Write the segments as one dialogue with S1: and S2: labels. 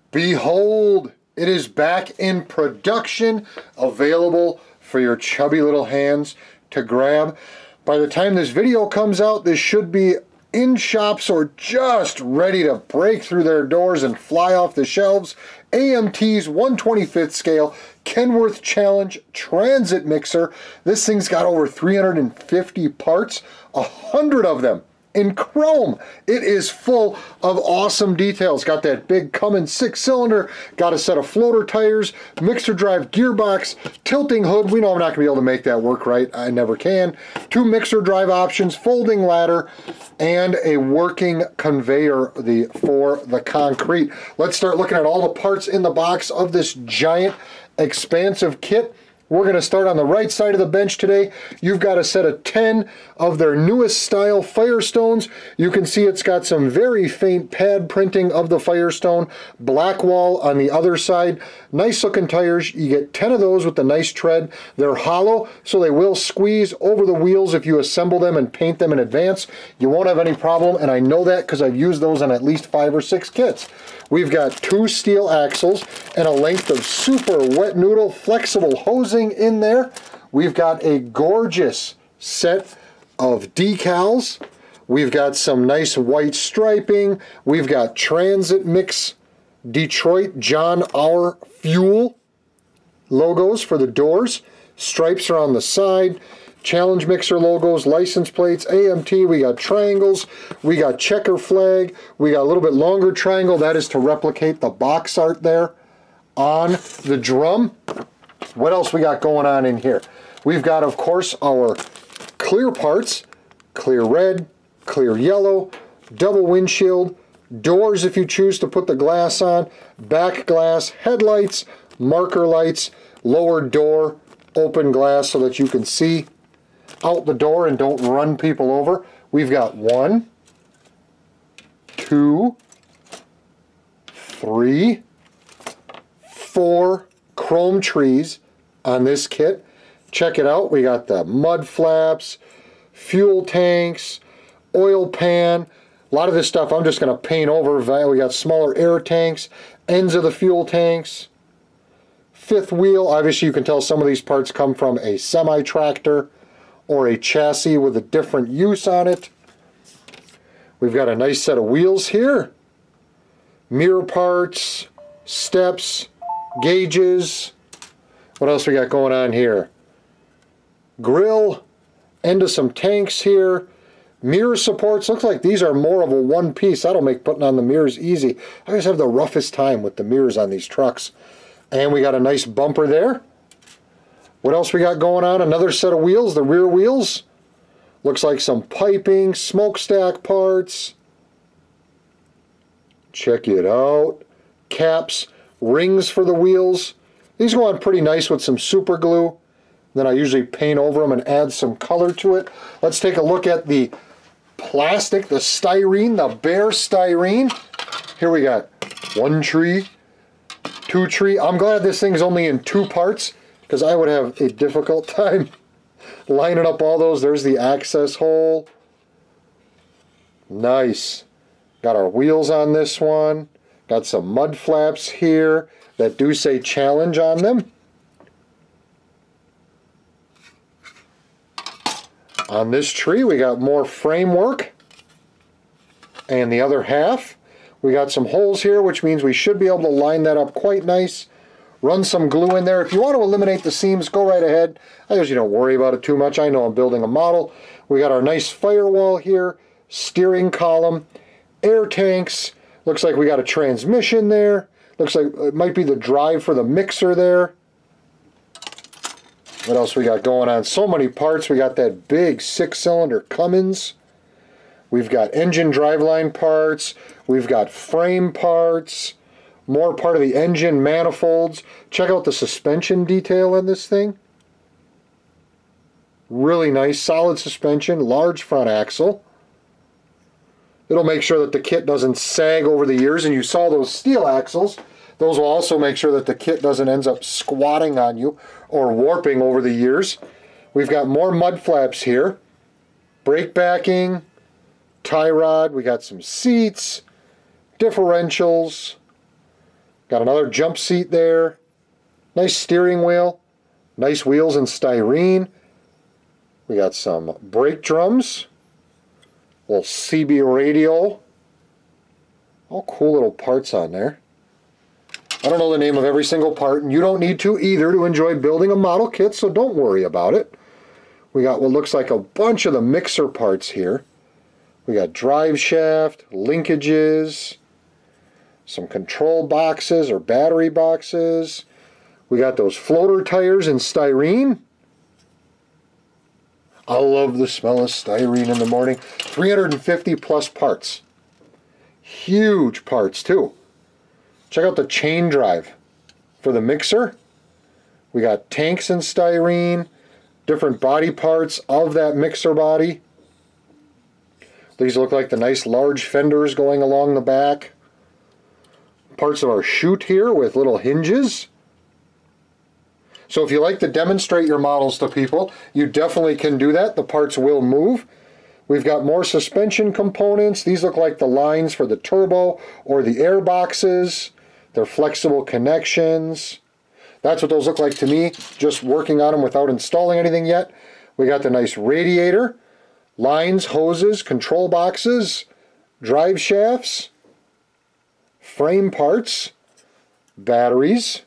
S1: Behold, it is back in production, available for your chubby little hands to grab. By the time this video comes out, this should be in shops or just ready to break through their doors and fly off the shelves. AMT's 1/25th scale Kenworth Challenge Transit Mixer. This thing's got over 350 parts, 100 of them in chrome. It is full of awesome details. Got that big Cummins 6-cylinder, got a set of floater tires, mixer drive gearbox, tilting hood. We know I'm not gonna be able to make that work right. I never can. 2 mixer drive options, folding ladder, and a working conveyor for the concrete. Let's start looking at all the parts in the box of this giant, expansive kit. We're going to start on the right side of the bench today. You've got a set of 10 of their newest style Firestones. You can see it's got some very faint pad printing of the Firestone. Black wall on the other side. Nice looking tires. You get 10 of those with the nice tread. They're hollow, so they will squeeze over the wheels if you assemble them and paint them in advance. You won't have any problem, and I know that because I've used those on at least 5 or 6 kits. We've got 2 steel axles and a length of super wet noodle flexible hosing in there. We've got a gorgeous set of decals. We've got some nice white striping. We've got Transit Mix Detroit John Hour Fuel logos for the doors. Stripes are on the side. Challenge Mixer logos, license plates, AMT, we got triangles, we got checker flag, we got a little bit longer triangle. That is to replicate the box art there on the drum. What else we got going on in here? We've got, of course, our clear parts, clear red, clear yellow, double windshield, doors if you choose to put the glass on, back glass, headlights, marker lights, lower door, open glass so that you can see out the door and don't run people over. We've got 1, 2, 3, 4 chrome trees on this kit. Check it out. We got the mud flaps, fuel tanks, oil pan. A lot of this stuff I'm just going to paint over. We got smaller air tanks, ends of the fuel tanks, 5th wheel. Obviously you can tell some of these parts come from a semi-tractor or a chassis with a different use on it. We've got a nice set of wheels here. Mirror parts, steps, gauges. What else we got going on here? Grill, end of some tanks here. Mirror supports. Looks like these are more of a one piece. That'll make putting on the mirrors easy. I always have the roughest time with the mirrors on these trucks. And we got a nice bumper there. What else we got going on? Another set of wheels, the rear wheels. Looks like some piping, smokestack parts. Check it out. Caps, rings for the wheels. These go on pretty nice with some super glue. Then I usually paint over them and add some color to it. Let's take a look at the plastic, the styrene, the bare styrene. Here we got 1 tree, 2 tree. I'm glad this thing's only in 2 parts, because I would have a difficult time lining up all those. There's the access hole. Nice. Got our wheels on this one. Got some mud flaps here that do say challenge on them. On this tree we got more framework. And the other half, we got some holes here, which means we should be able to line that up quite nice. Run some glue in there. If you want to eliminate the seams, go right ahead. I usually don't worry about it too much. I know I'm building a model. We got our nice firewall here, steering column, air tanks. Looks like we got a transmission there. Looks like it might be the drive for the mixer there. What else we got going on? So many parts. We got that big 6-cylinder Cummins. We've got engine driveline parts. We've got frame parts. More part of the engine manifolds. Check out the suspension detail on this thing. Really nice, solid suspension, large front axle. It'll make sure that the kit doesn't sag over the years, and you saw those steel axles. Those will also make sure that the kit doesn't end up squatting on you or warping over the years. We've got more mud flaps here. Brake backing, tie rod, we got some seats, differentials, Got another jump seat there. Nice steering wheel. Nice wheels in styrene. We got some brake drums. Little CB radio. All cool little parts on there. I don't know the name of every single part, and you don't need to either to enjoy building a model kit, so don't worry about it. We got what looks like a bunch of the mixer parts here. We got drive shaft, linkages, some control boxes or battery boxes. We got those floater tires in styrene. I love the smell of styrene in the morning. 350 plus parts. Huge parts too. Check out the chain drive for the mixer. We got tanks in styrene, different body parts of that mixer body. These look like the nice large fenders going along the back. Parts of our chute here with little hinges. So if you like to demonstrate your models to people, you definitely can do that. The parts will move. We've got more suspension components. These look like the lines for the turbo or the air boxes. They're flexible connections. That's what those look like to me, just working on them without installing anything yet. We got the nice radiator, lines, hoses, control boxes, drive shafts, frame parts, batteries,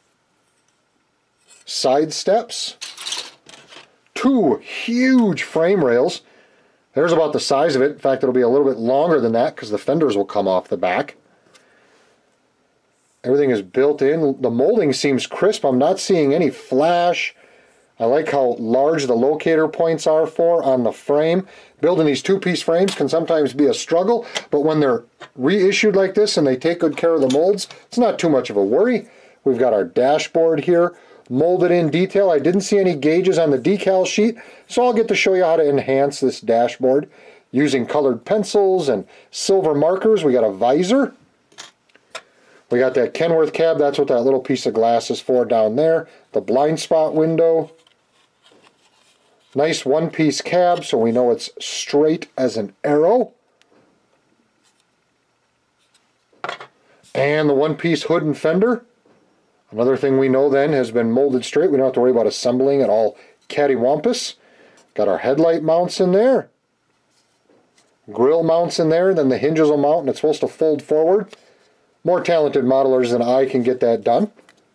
S1: side steps, two huge frame rails. There's about the size of it. In fact, it'll be a little bit longer than that because the fenders will come off the back. Everything is built in. The molding seems crisp. I'm not seeing any flash. I like how large the locator points are on the frame. Building these two-piece frames can sometimes be a struggle, but when they're reissued like this and they take good care of the molds, it's not too much of a worry. We've got our dashboard here, molded in detail. I didn't see any gauges on the decal sheet, so I'll get to show you how to enhance this dashboard using colored pencils and silver markers. We got a visor. We got that Kenworth cab. That's what that little piece of glass is for down there. The blind spot window. Nice one-piece cab, so we know it's straight as an arrow. And the one-piece hood and fender. Another thing we know then has been molded straight. We don't have to worry about assembling it all cattywampus. Got our headlight mounts in there. Grill mounts in there. Then the hinges will mount and it's supposed to fold forward. More talented modelers than I can get that done.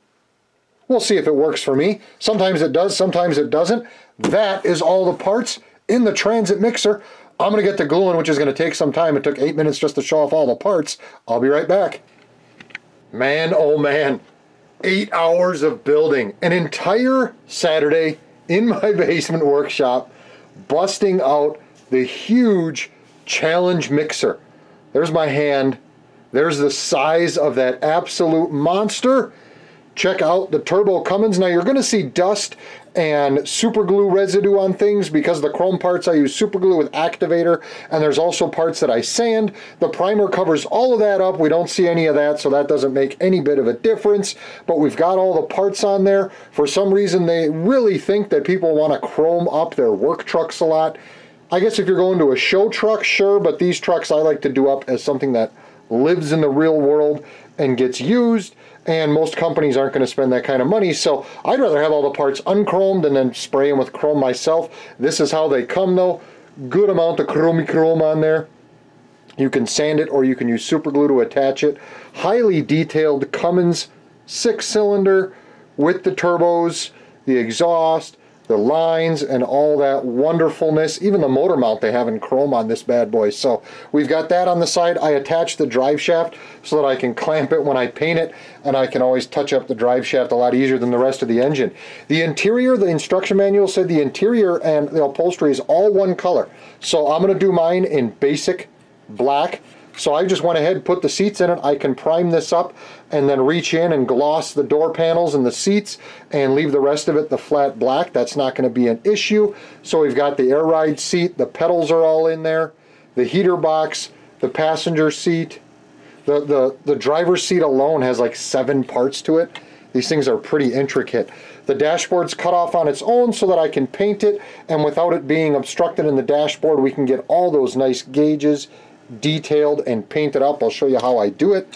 S1: We'll see if it works for me. Sometimes it does, sometimes it doesn't. That is all the parts in the transit mixer. I'm going to get the gluing, which is going to take some time. It took 8 minutes just to show off all the parts. I'll be right back. Man, oh man. 8 hours of building. An entire Saturday in my basement workshop, busting out the huge challenge mixer. There's my hand. There's the size of that absolute monster. Check out the turbo Cummins. Now you're going to see dust and super glue residue on things because the chrome parts I use super glue with activator, and there's also parts that I sand. The primer covers all of that up. We don't see any of that, so that doesn't make any bit of a difference, but we've got all the parts on there. For some reason they really think that people want to chrome up their work trucks a lot. I guess if you're going to a show truck, sure, but these trucks I like to do up as something that lives in the real world and gets used, and most companies aren't going to spend that kind of money, so I'd rather have all the parts unchromed and then spray them with chrome myself. This is how they come though. Good amount of chrome on there. You can sand it or you can use super glue to attach it. Highly detailed Cummins 6-cylinder with the turbos, the exhaust, the lines, and all that wonderfulness. Even the motor mount they have in chrome on this bad boy. So we've got that on the side. I attach the drive shaft so that I can clamp it when I paint it, and I can always touch up the drive shaft a lot easier than the rest of the engine. The interior, the instruction manual said the interior and the upholstery is all one color. So I'm going to do mine in basic black. So I just went ahead and put the seats in it. I can prime this up and then reach in and gloss the door panels and the seats and leave the rest of it the flat black. That's not going to be an issue. So we've got the air ride seat. The pedals are all in there. The heater box, the passenger seat. The driver's seat alone has like 7 parts to it. These things are pretty intricate. The dashboard's cut off on its own so that I can paint it, and without it being obstructed in the dashboard, we can get all those nice gauges detailed and painted up. I'll show you how I do it.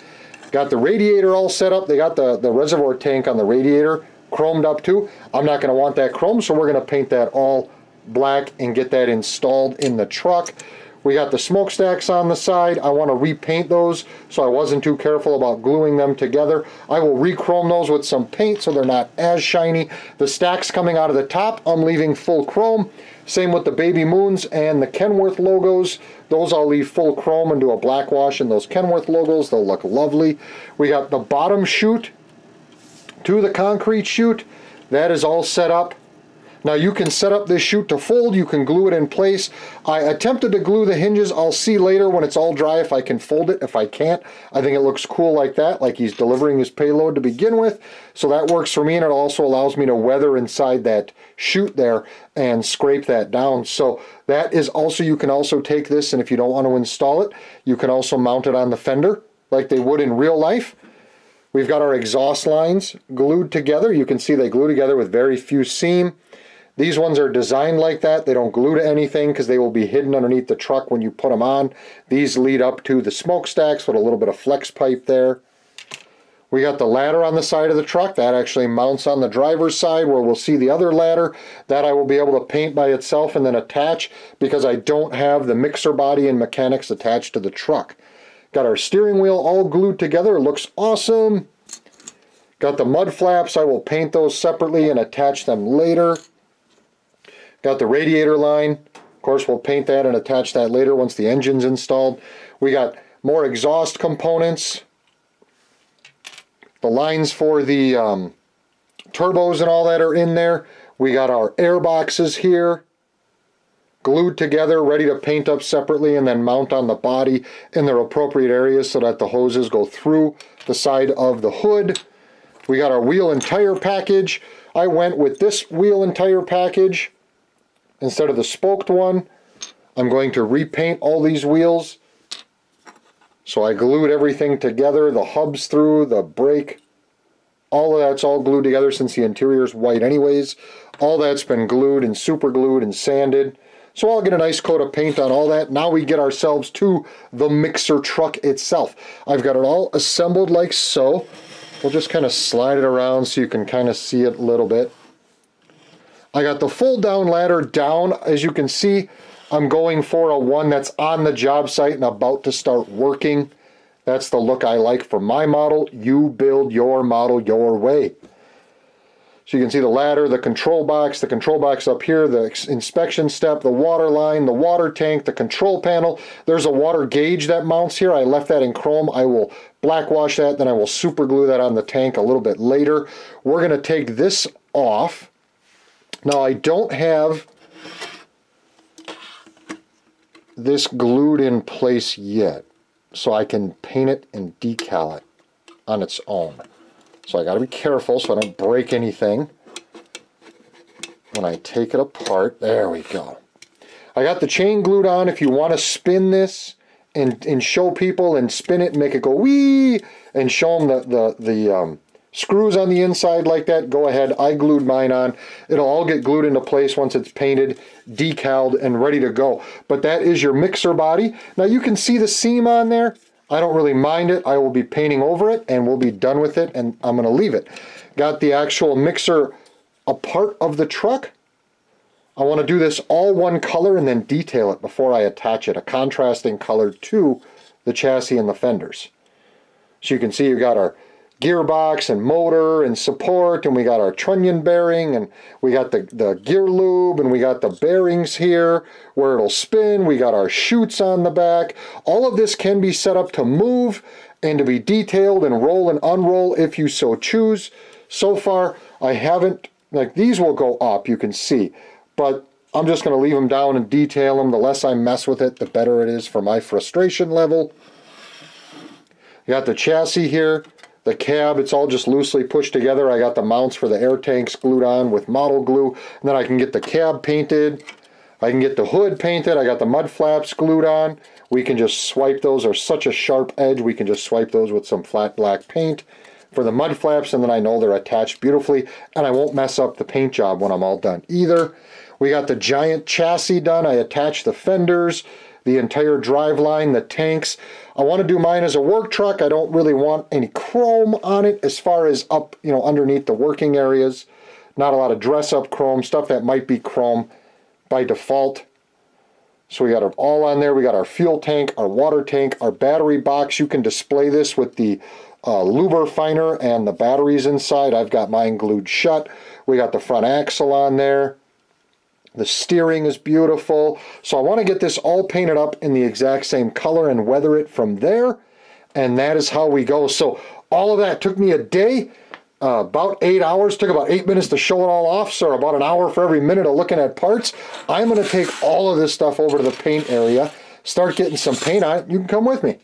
S1: Got the radiator all set up. They got the reservoir tank on the radiator chromed up too. I'm not going to want that chrome, so we're going to paint that all black and get that installed in the truck. We got the smokestacks on the side. I want to repaint those, so I wasn't too careful about gluing them together. I will re-chrome those with some paint so they're not as shiny. The stacks coming out of the top, I'm leaving full chrome. Same with the Baby Moons and the Kenworth logos. Those I'll leave full chrome and do a black wash in those Kenworth logos. They'll look lovely. We got the bottom chute to the concrete chute. That is all set up. Now you can set up this chute to fold, you can glue it in place. I attempted to glue the hinges. I'll see later when it's all dry if I can fold it. If I can't, I think it looks cool like that, like he's delivering his payload to begin with. So that works for me, and it also allows me to weather inside that chute there and scrape that down. So that is also, you can also take this, and if you don't want to install it, you can also mount it on the fender like they would in real life. We've got our exhaust lines glued together. You can see they glue together with very few seam. These ones are designed like that. They don't glue to anything because they will be hidden underneath the truck when you put them on. These lead up to the smokestacks with a little bit of flex pipe there. We got the ladder on the side of the truck. That actually mounts on the driver's side where we'll see the other ladder. That I will be able to paint by itself and then attach because I don't have the mixer body and mechanics attached to the truck. Got our steering wheel all glued together. It looks awesome. Got the mud flaps. I will paint those separately and attach them later. Got the radiator line. Of course, we'll paint that and attach that later once the engine's installed. We got more exhaust components. The lines for the turbos and all that are in there. We got our air boxes here glued together, ready to paint up separately and then mount on the body in their appropriate areas so that the hoses go through the side of the hood. We got our wheel and tire package. I went with this wheel and tire package instead of the spoked one. I'm going to repaint all these wheels. So I glued everything together, the hubs through, the brake, all of that's all glued together since the interior is white anyways. All that's been glued and super glued and sanded. So I'll get a nice coat of paint on all that. Now we get ourselves to the mixer truck itself. I've got it all assembled like so. We'll just kind of slide it around so you can kind of see it a little bit. I got the fold down ladder down. As you can see, I'm going for a one that's on the job site and about to start working. That's the look I like for my model. You build your model your way. So you can see the ladder, the control box up here, the inspection step, the water line, the water tank, the control panel. There's a water gauge that mounts here. I left that in chrome. I will black wash that, then I will super glue that on the tank a little bit later. We're going to take this off. Now I don't have this glued in place yet, so I can paint it and decal it on its own. So I got to be careful so I don't break anything when I take it apart. There we go. I got the chain glued on. If you want to spin this and show people and spin it and make it go wee and show them the screws on the inside like that, go ahead. I glued mine on. It'll all get glued into place once it's painted, decaled, and ready to go. But that is your mixer body. Now you can see the seam on there. I don't really mind it. I will be painting over it and we'll be done with it, and I'm going to leave it. Got the actual mixer a part of the truck. I want to do this all one color and then detail it before I attach it, a contrasting color to the chassis and the fenders. So you can see you got our gearbox and motor and support, and we got our trunnion bearing, and we got the gear lube, and we got the bearings here where it'll spin. We got our chutes on the back. All of this can be set up to move and to be detailed and roll and unroll if you so choose. So far I haven't, like, these will go up, you can see, but I'm just going to leave them down and detail them. The less I mess with it, the better it is for my frustration level. You got the chassis here. The cab, it's all just loosely pushed together. I got the mounts for the air tanks glued on with model glue. And then I can get the cab painted. I can get the hood painted. I got the mud flaps glued on. We can just swipe those. They're such a sharp edge. We can just swipe those with some flat black paint for the mud flaps, and then I know they're attached beautifully, and I won't mess up the paint job when I'm all done either. We got the giant chassis done. I attached the fenders. the entire drive line, the tanks. I want to do mine as a work truck. I don't really want any chrome on it as far as up, you know, underneath the working areas. Not a lot of dress up chrome, stuff that might be chrome by default. So we got it all on there. We got our fuel tank, our water tank, our battery box. You can display this with the luber finer and the batteries inside. I've got mine glued shut. We got the front axle on there. The steering is beautiful. So I want to get this all painted up in the exact same color and weather it from there. And that is how we go. So all of that took me a day. About 8 hours, took about 8 minutes to show it all off, so about an hour for every minute of looking at parts. I'm going to take all of this stuff over to the paint area, start getting some paint on it. You can come with me.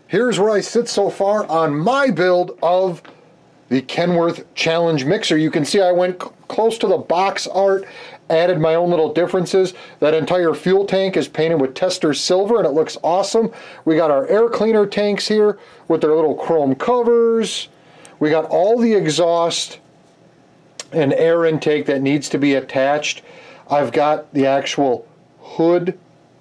S1: Here's where I sit so far on my build of the Kenworth Challenge mixer. You can see I went close to the box art, added my own little differences. That entire fuel tank is painted with tester silver and it looks awesome. We got our air cleaner tanks here with their little chrome covers. We got all the exhaust and air intake that needs to be attached. I've got the actual hood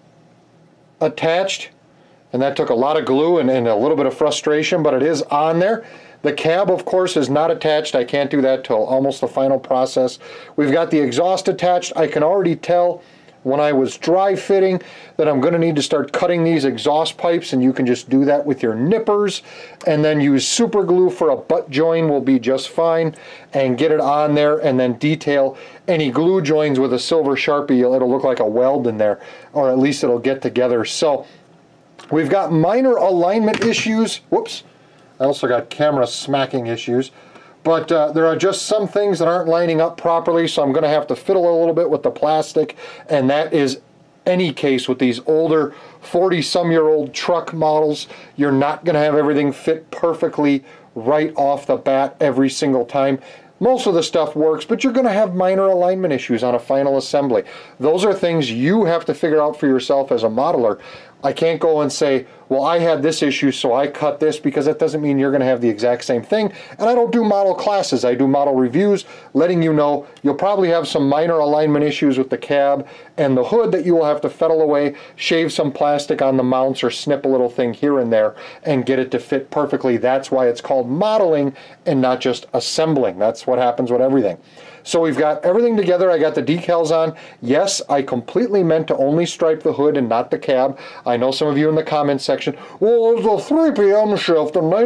S1: attached, and that took a lot of glue and a little bit of frustration, but it is on there. The cab, of course, is not attached. I can't do that till almost the final process. We've got the exhaust attached. I can already tell when I was dry fitting that I'm going to need to start cutting these exhaust pipes, and you can just do that with your nippers, and then use super glue for a butt join will be just fine, and get it on there, and then detail any glue joins with a silver Sharpie. It'll look like a weld in there, or at least it'll get together. So we've got minor alignment issues. Whoops. I also got camera smacking issues. But there are just some things that aren't lining up properly, so I'm going to have to fiddle a little bit with the plastic, and that is any case with these older 40-some-year-old truck models. You're not going to have everything fit perfectly right off the bat every single time. Most of the stuff works, but you're going to have minor alignment issues on a final assembly. Those are things you have to figure out for yourself as a modeler. I can't go and say, well, I had this issue, so I cut this, because that doesn't mean you're going to have the exact same thing. And I don't do model classes. I do model reviews, letting you know you'll probably have some minor alignment issues with the cab and the hood that you will have to fettle away, shave some plastic on the mounts, or snip a little thing here and there and get it to fit perfectly. That's why it's called modeling and not just assembling. That's what happens with everything. So we've got everything together. I got the decals on. Yes, I completely meant to only stripe the hood and not the cab. I know some of you in the comments section, well, there's a 3 p.m. shift in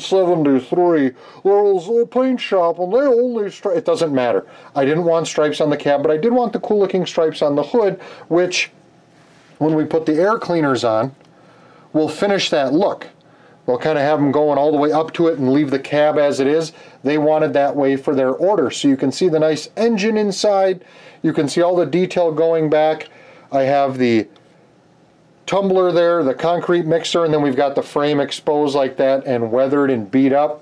S1: 1973. There was a paint shop and they only stripe. It doesn't matter. I didn't want stripes on the cab, but I did want the cool looking stripes on the hood, which when we put the air cleaners on, will finish that look. We'll kind of have them going all the way up to it and leave the cab as it is. They wanted that way for their order. So you can see the nice engine inside. You can see all the detail going back. I have the tumbler there, the concrete mixer, and then we've got the frame exposed like that and weathered and beat up.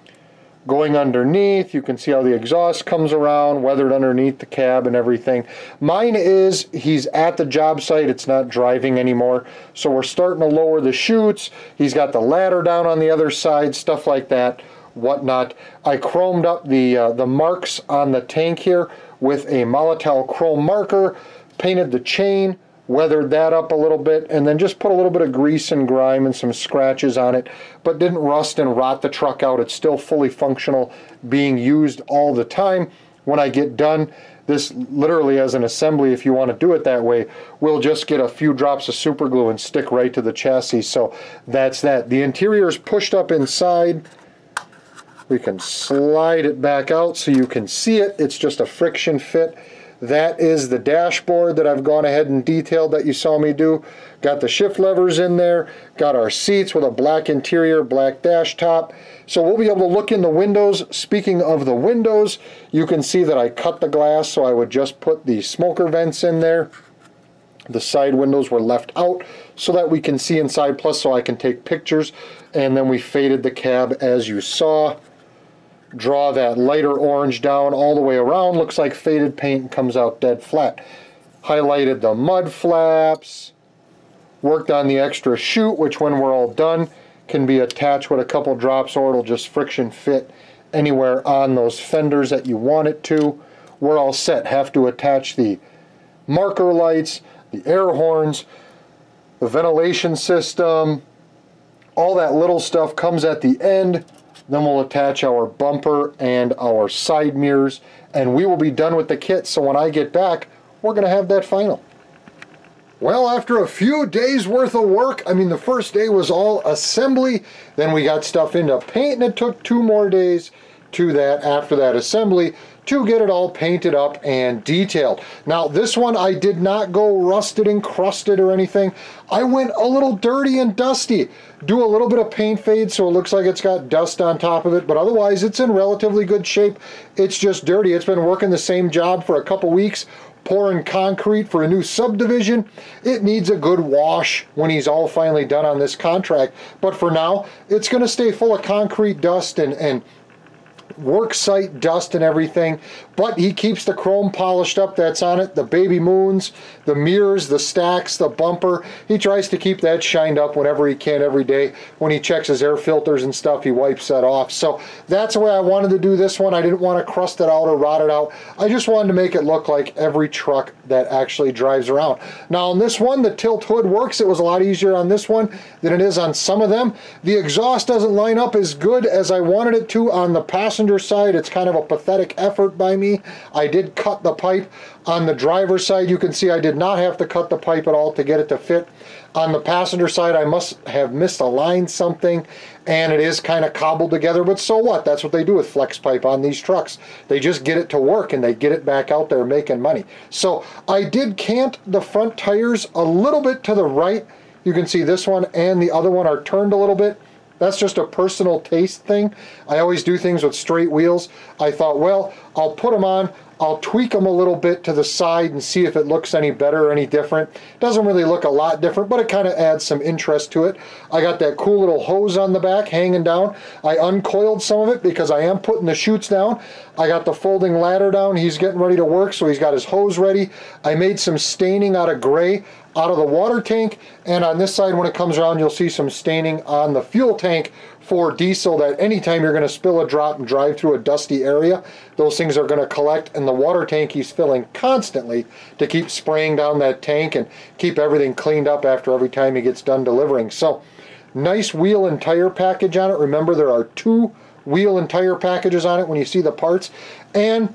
S1: Going underneath, you can see how the exhaust comes around, weathered underneath the cab and everything. Mine is, he's at the job site, it's not driving anymore. So we're starting to lower the chutes. He's got the ladder down on the other side, stuff like that, whatnot. I chromed up the marks on the tank here with a Molotow chrome marker, painted the chain, weathered that up a little bit, and then just put a little bit of grease and grime and some scratches on it, but didn't rust and rot the truck out. It's still fully functional, being used all the time. When I get done, this literally as an assembly, if you want to do it that way, we'll just get a few drops of super glue and stick right to the chassis. So that's that. The interior is pushed up inside. We can slide it back out so you can see it. It's just a friction fit. That is the dashboard that I've gone ahead and detailed that you saw me do. Got the shift levers in there, got our seats with a black interior, black dash top. So we'll be able to look in the windows. Speaking of the windows, you can see that I cut the glass, so I would just put the smoker vents in there. The side windows were left out so that we can see inside, plus so I can take pictures. And then we faded the cab as you saw. Draw that lighter orange down all the way around. Looks like faded paint, comes out dead flat. Highlighted the mud flaps. Worked on the extra chute, which when we're all done can be attached with a couple drops, or it'll just friction fit anywhere on those fenders that you want it to. We're all set. Have to attach the marker lights, the air horns, the ventilation system. All that little stuff comes at the end. Then we'll attach our bumper and our side mirrors, and we will be done with the kit. So when I get back, we're going to have that final. Well, after a few days worth of work, I mean, the first day was all assembly, then we got stuff into paint, and it took 2 more days to that after that assembly to get it all painted up and detailed. Now this one I did not go rusted and crusted or anything. I went a little dirty and dusty. Do a little bit of paint fade so it looks like it's got dust on top of it, but otherwise it's in relatively good shape. It's just dirty. It's been working the same job for a couple weeks. pouring concrete for a new subdivision. It needs a good wash when he's all finally done on this contract. But for now, it's going to stay full of concrete dust and work site dust and everything, but he keeps the chrome polished up that's on it, the baby moons, the mirrors, the stacks, the bumper. He tries to keep that shined up whenever he can every day. When he checks his air filters and stuff, he wipes that off. So that's the way I wanted to do this one. I didn't want to crust it out or rot it out. I just wanted to make it look like every truck that actually drives around. Now on this one, the tilt hood works. It was a lot easier on this one than it is on some of them. The exhaust doesn't line up as good as I wanted it to on the passenger side. It's kind of a pathetic effort by me. I did cut the pipe. On the driver's side, you can see I did not have to cut the pipe at all to get it to fit. On the passenger side, I must have misaligned something, and it is kind of cobbled together, but so what? That's what they do with flex pipe on these trucks. They just get it to work, and they get it back out there making money. So I did cant the front tires a little bit to the right. You can see this one and the other one are turned a little bit. That's just a personal taste thing. I always do things with straight wheels. I thought, well, I'll put them on, I'll tweak them a little bit to the side and see if it looks any better or any different. Doesn't really look a lot different, but it kind of adds some interest to it. I got that cool little hose on the back hanging down. I uncoiled some of it because I am putting the chutes down. I got the folding ladder down. He's getting ready to work, so he's got his hose ready. I made some staining out of gray out of the water tank, and on this side when it comes around you'll see some staining on the fuel tank for diesel, that anytime you're going to spill a drop and drive through a dusty area, those things are going to collect, and the water tank he's filling constantly to keep spraying down that tank and keep everything cleaned up after every time he gets done delivering. So nice wheel and tire package on it. Remember, there are 2 wheel and tire packages on it when you see the parts, and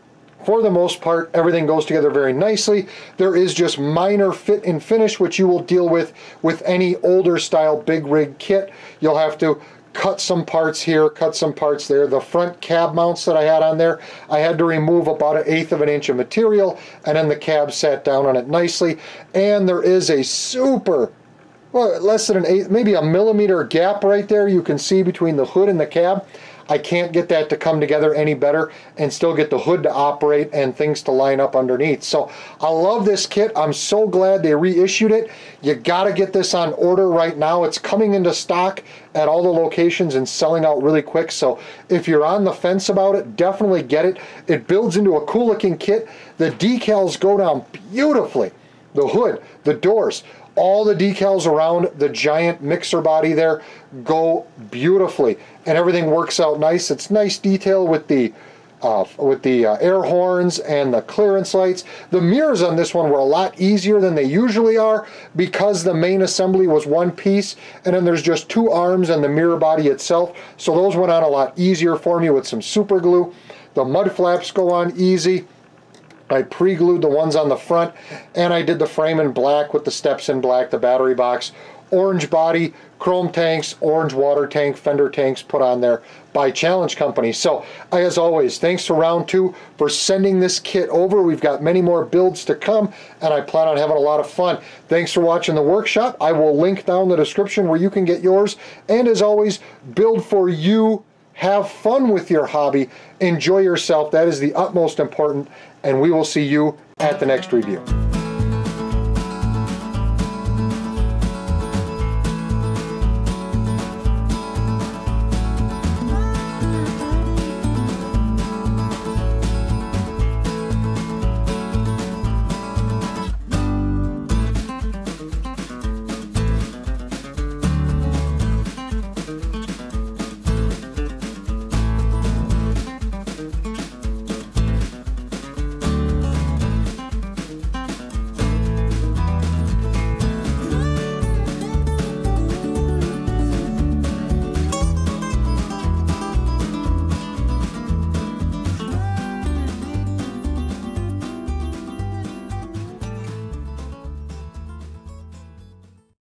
S1: for the most part, everything goes together very nicely. There is just minor fit and finish, which you will deal with any older style big rig kit. You'll have to cut some parts here, cut some parts there. The front cab mounts that I had on there, I had to remove about 1/8 of an inch of material, and then the cab sat down on it nicely. And there is a super, well, less than 1/8, maybe a millimeter gap right there you can see between the hood and the cab. I can't get that to come together any better and still get the hood to operate and things to line up underneath. So I love this kit. I'm so glad they reissued it. You got to get this on order right now. It's coming into stock at all the locations and selling out really quick. So if you're on the fence about it, definitely get it. It builds into a cool looking kit. The decals go down beautifully. The hood, the doors, all the decals around the giant mixer body there go beautifully, and everything works out nice. It's nice detail with the air horns and the clearance lights. The mirrors on this one were a lot easier than they usually are because the main assembly was one piece, and then there's just 2 arms and the mirror body itself. So those went on a lot easier for me with some super glue. The mud flaps go on easy. I pre-glued the ones on the front, and I did the frame in black with the steps in black, the battery box, orange body, chrome tanks, orange water tank, fender tanks put on there by Challenge Company. So as always, thanks to Round 2 for sending this kit over. We've got many more builds to come, and I plan on having a lot of fun. Thanks for watching the workshop. I will link down the description where you can get yours, and as always, build for you. Have fun with your hobby. Enjoy yourself. That is the utmost important, and we will see you at the next review.